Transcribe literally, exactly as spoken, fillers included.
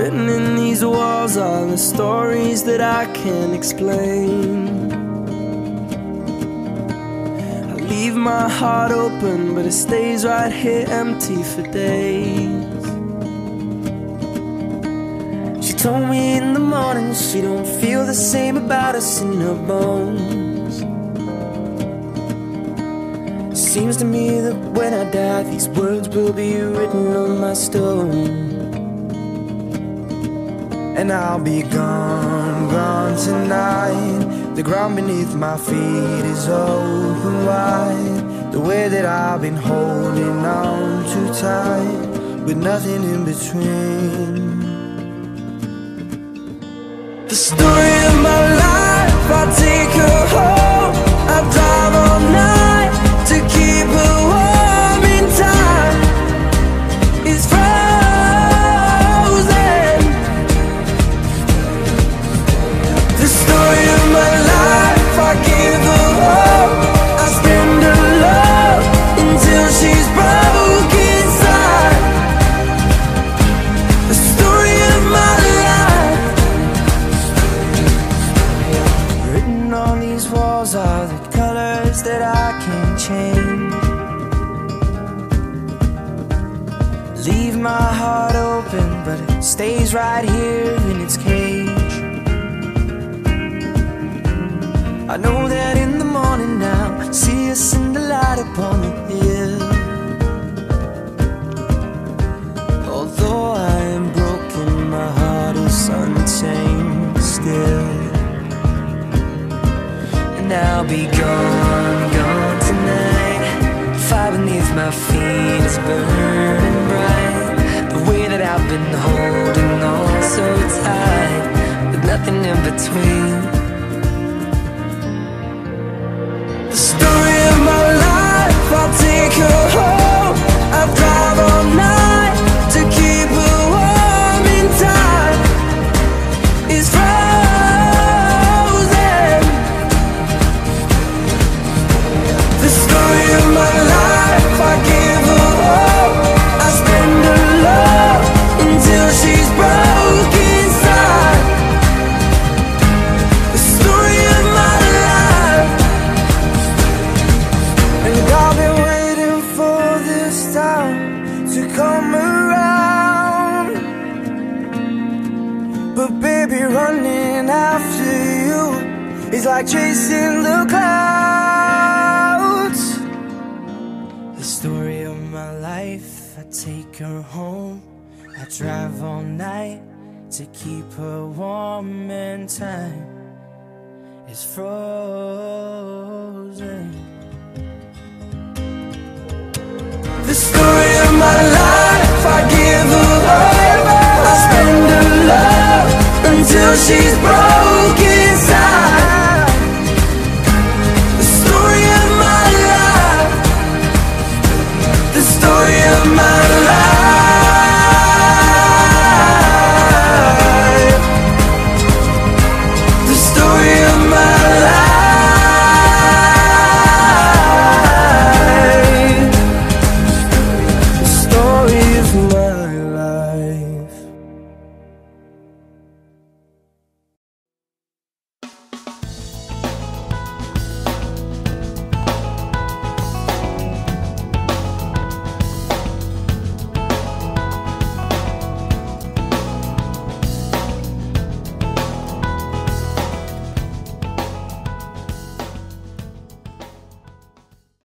Written in these walls are the stories that I can't explain. I leave my heart open, but it stays right here empty for days. She told me in the morning she don't feel the same about us in her bones. Seems to me that when I die, these words will be written on my stone. And I'll be gone, gone tonight. The ground beneath my feet is open wide. The way that I've been holding on too tight, with nothing in between. The story of my life, I take her home. I drive all night to keep her warm in time. It's frozen. The story of my life, I give her hope. I spend her love until she's broke inside. The story of my life. Written on these walls are the colors that I can't change. Leave my heart open, but it stays right here in its cage. I know that in the morning now, see us in the light upon the hill. Although I am broken, my heart is untamed still. And I'll be gone, gone tonight. The fire beneath my feet is burning bright. The way that I've been holding on so tight, with nothing in between. The story of my life, I'll take her home. I'll drive all night to keep her warm in time. It's frozen. The story of my life, I give her hope. I spend her love until she's broke inside. The story of my life. And I've been waiting for this time to come around. But baby, running after you is like chasing the clouds. The story of my life, I take her home. I drive all night to keep her warm, and time is frozen. The story of my life, I give her hope. I spend her love until she's broken.